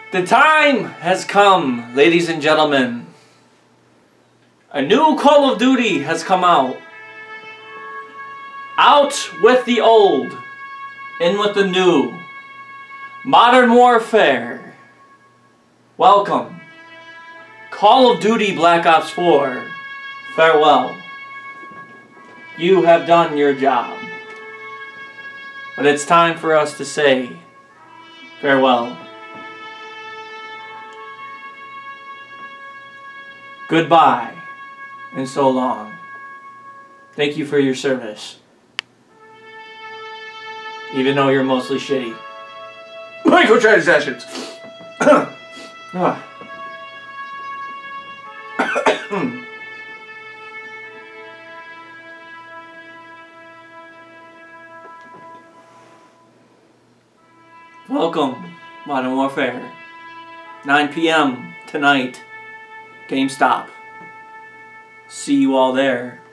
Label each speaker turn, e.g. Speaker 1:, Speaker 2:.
Speaker 1: The time has come, ladies and gentlemen. A new Call of Duty has come out. Out with the old, in with the new. Modern Warfare. Welcome. Call of Duty Black Ops 4. Farewell. You have done your job. But it's time for us to say farewell. Goodbye, and so long. Thank you for your service. Even though you're mostly shitty.
Speaker 2: Microtransactions!
Speaker 1: Welcome, Modern Warfare. 9 p.m. tonight. GameStop. See you all there.